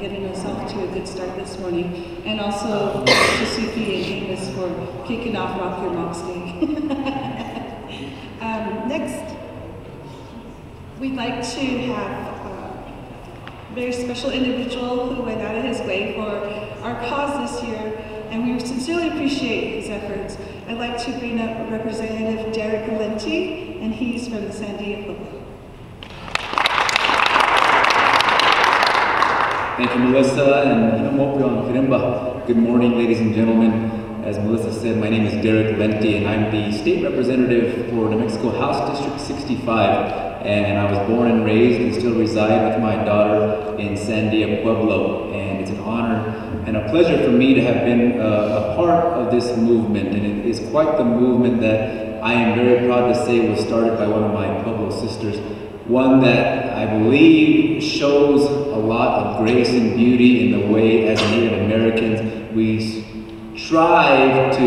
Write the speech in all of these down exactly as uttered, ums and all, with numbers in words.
getting us off to a good start this morning. And also to Sufi and Amos for kicking off Rock Your Mox Day. um, next, we'd like to have a very special individual who went out of his way for our cause this year, and we sincerely appreciate his efforts. I'd like to bring up Representative Derek Valenti, and he's from the Sandia Pueblo. Thank you, Melissa, and good morning, ladies and gentlemen. As Melissa said, my name is Derek Valenti, and I'm the state representative for New Mexico House District sixty-five. And I was born and raised and still reside with my daughter in Sandia Pueblo. And it's an honor and a pleasure for me to have been uh, a part of this movement. And it is quite the movement that I am very proud to say was started by one of my Pueblo sisters. One that I believe shows a lot of grace and beauty in the way as Native Americans we strive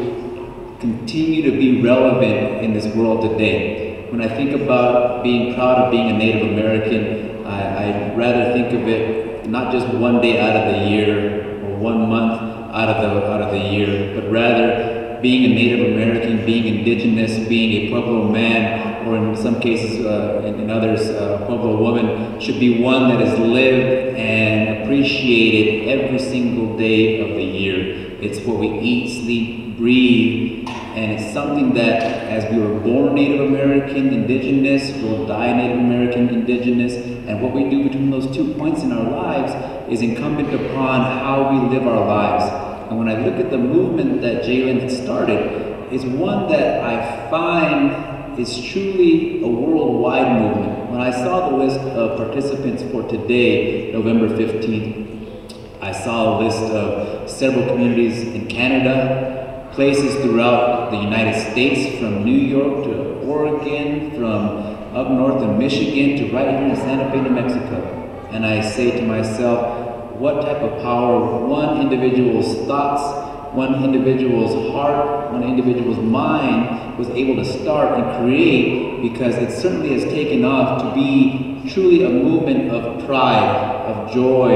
to continue to be relevant in this world today. When I think about being proud of being a Native American, I, I'd rather think of it not just one day out of the year or one month out of the, out of the year, but rather being a Native American, being indigenous, being a Pueblo man, or in some cases, uh, in, in others, uh, Pueblo woman, should be one that is lived and appreciated every single day of the year. It's what we eat, sleep, breathe, and it's something that as we were born Native American, indigenous, we'll die Native American, indigenous, and what we do between those two points in our lives is incumbent upon how we live our lives. And when I look at the movement that Jalen had started, it's one that I find is truly a worldwide movement. When I saw the list of participants for today, November fifteenth, I saw a list of several communities in Canada, places throughout the United States, from New York to Oregon, from up north in Michigan to right here in Santa Fe, New Mexico. And I say to myself, what type of power one individual's thoughts, one individual's heart, one individual's mind was able to start and create, because it certainly has taken off to be truly a movement of pride, of joy,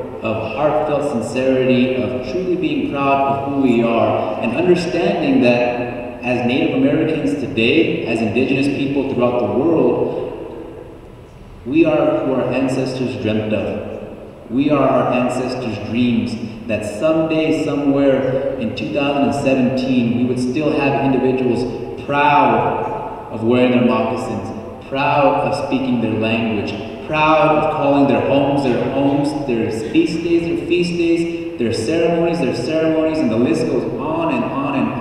of heartfelt sincerity, of truly being proud of who we are, and understanding that as Native Americans today, as indigenous people throughout the world, we are who our ancestors dreamt of. We are our ancestors' dreams, that someday, somewhere in two thousand seventeen, we would still have individuals proud of wearing their moccasins, proud of speaking their language, proud of calling their homes their homes, their feast days their feast days, their ceremonies their ceremonies, and the list goes on and on and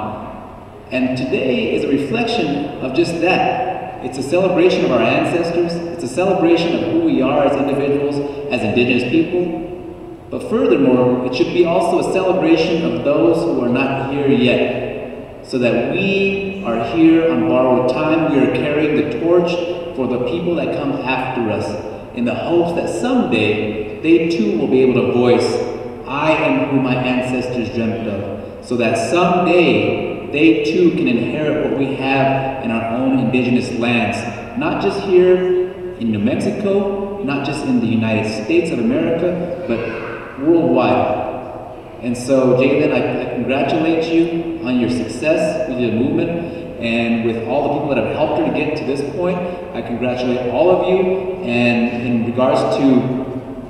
on. And today is a reflection of just that. It's a celebration of our ancestors. It's a celebration of who we are as individuals, as indigenous people. But furthermore, it should be also a celebration of those who are not here yet, so that we are here on borrowed time. We are carrying the torch for the people that come after us, in the hopes that someday they too will be able to voice, I am who my ancestors dreamt of, so that someday they too can inherit what we have in our own indigenous lands, not just here in New Mexico, not just in the United States of America, but worldwide. And so, Jalen, I, I congratulate you on your success with the movement, and with all the people that have helped her to get to this point. I congratulate all of you. And in regards to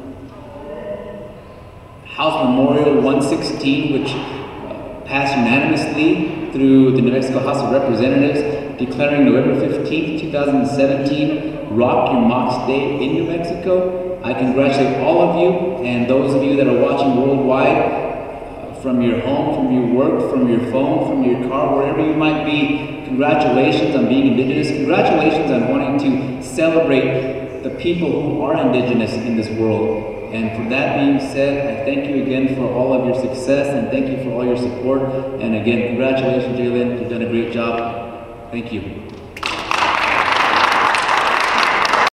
House Memorial one sixteen, which uh, passed unanimously through the New Mexico House of Representatives, declaring November fifteenth, two thousand seventeen, Rock Your Mox Day in New Mexico, I congratulate all of you, and those of you that are watching worldwide, from your home, from your work, from your phone, from your car, wherever you might be. Congratulations on being indigenous. Congratulations on wanting to celebrate the people who are indigenous in this world. And for that being said, I thank you again for all of your success, and thank you for all your support. And again, congratulations, Jalen. You've done a great job. Thank you.